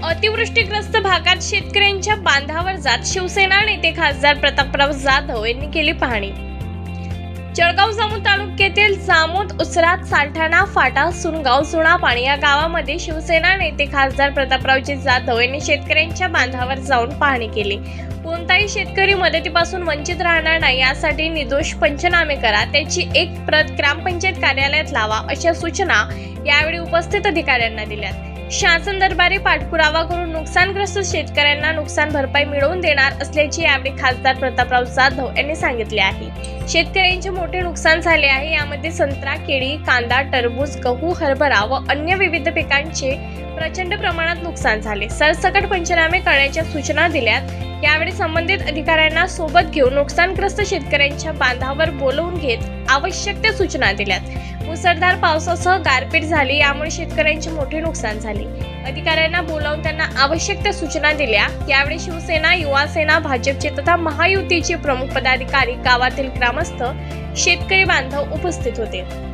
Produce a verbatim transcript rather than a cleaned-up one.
अतिवृष्टीग्रस्त भागात शेतकऱ्यांच्या बांधावर जात शिवसेना नेते खासदार प्रतापराव जाधव यांनी केली पाहणी। जळगाव जामोद तालुक्यातील जामोद, उसरात, साल्ठाणा, फाटा, सुनगाव, सुणापाणी या गावामध्ये शिवसेना नेते खासदार प्रतापरावजी जाधव यांनी शेतकऱ्यांच्या बांधावर जाऊन पाहणी केली। कोणताही शेतकरी मदतीपासून वंचित राहणार नाही यासाठी निर्दोष पंचनामे करा, त्याची एक प्रत ग्रामपंचायत कार्यालयात लावा, अशा सूचना यावेळी उपस्थित अधिकाऱ्यांना दिल्या। शासन दरबारी पाठपुरावा करून नुकसानग्रस्त शेतकऱ्यांना नुकसान भरपाई मिळवून देणार असल्याचे यावेळी खासदार प्रतापराव जाधव यांनी सांगितले आहे। शेतकऱ्यांचे मोठे नुकसान झाले आहे। यामध्ये संत्रा, केळी, कांदा, टरबूज, गहू, हरभरा व अन्य विविध पिकांचे प्रचंड प्रमाणात नुकसान झाले। सरसकट पंचनामे करण्याच्या सूचना दिल्यात। यावेळी संबंधित अधिकाऱ्यांना सोबत घेऊन नुकसानग्रस्त शेतकऱ्यांच्या बांधावर बोलवून घेत आवश्यक त्या सूचना दिल्यात। मुसळधार पावसासह गारपीट झाली, यामुळे शेतकऱ्यांचे मोठे नुकसान झाले। अधिकाऱ्यांना बोलावून त्यांना आवश्यक त्या सूचना दिल्या। यावेळी शिवसेना, युवा सेना, भाजपचे तथा महायुतीचे प्रमुख पदाधिकारी, गावातील ग्रामस्थ, शेतकरी बांधव उपस्थित होते।